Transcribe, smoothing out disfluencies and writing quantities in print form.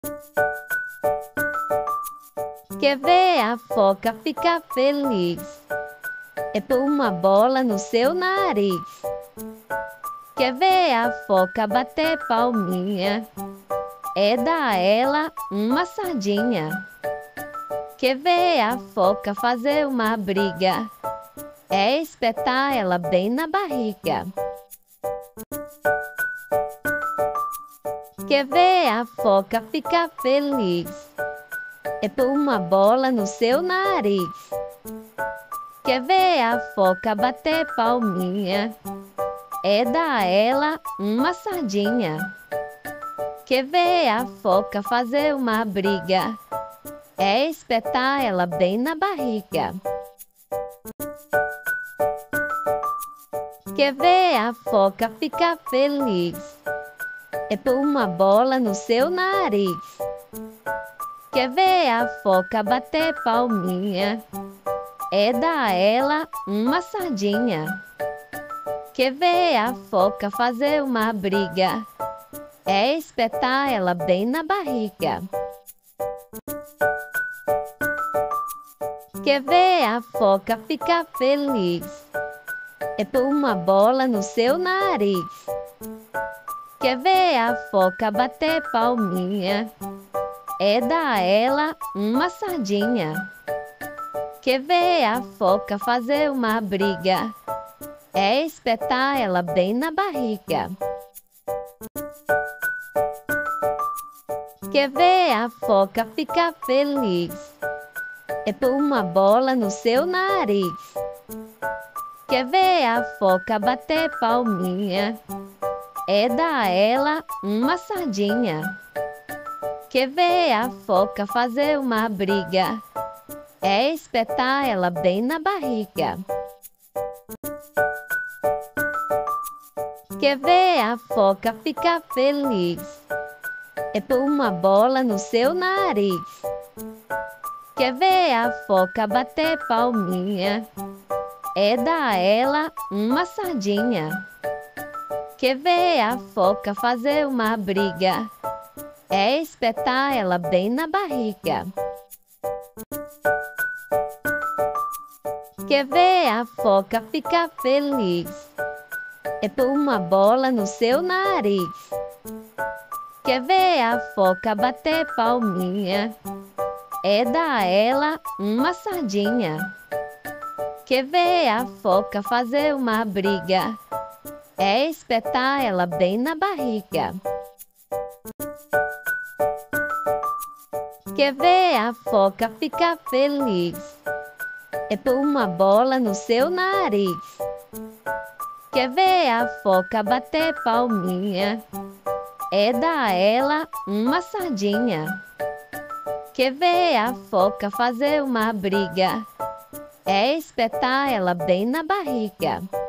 Quer ver a foca ficar feliz? É pôr uma bola no seu nariz. Quer ver a foca bater palminha? É dar a ela uma sardinha. Quer ver a foca fazer uma briga? É espetar ela bem na barriga. Quer ver a foca ficar feliz? É pôr uma bola no seu nariz. Quer ver a foca bater palminha? É dar a ela uma sardinha. Quer ver a foca fazer uma briga? É espetar ela bem na barriga. Quer ver a foca ficar feliz? É pôr uma bola no seu nariz. Quer ver a foca bater palminha? É dar a ela uma sardinha. Quer ver a foca fazer uma briga? É espetar ela bem na barriga. Quer ver a foca ficar feliz? É pôr uma bola no seu nariz. Quer ver a foca bater palminha? É dar a ela uma sardinha. Quer ver a foca fazer uma briga? É espetar ela bem na barriga. Quer ver a foca ficar feliz? É pôr uma bola no seu nariz. Quer ver a foca bater palminha? É dar a ela uma sardinha. Quer ver a foca fazer uma briga? É espetar ela bem na barriga. Quer ver a foca ficar feliz? É pôr uma bola no seu nariz. Quer ver a foca bater palminha? É dar a ela uma sardinha. Quer ver a foca fazer uma briga? É espetar ela bem na barriga. Quer ver a foca ficar feliz? É pôr uma bola no seu nariz. Quer ver a foca bater palminha? É dar a ela uma sardinha. Quer ver a foca fazer uma briga? É espetar ela bem na barriga. Quer ver a foca ficar feliz? É pôr uma bola no seu nariz. Quer ver a foca bater palminha? É dar a ela uma sardinha. Quer ver a foca fazer uma briga? É espetar ela bem na barriga. Quer ver a foca ficar feliz? É pôr uma bola no seu nariz. Quer ver a foca bater palminha? É dar a ela uma sardinha. Quer ver a foca fazer uma briga? É espetar ela bem na barriga. Quer ver a foca ficar feliz? É pôr uma bola no seu nariz. Quer ver a foca bater palminha? É dar a ela uma sardinha. Quer ver a foca fazer uma briga? É espetar ela bem na barriga.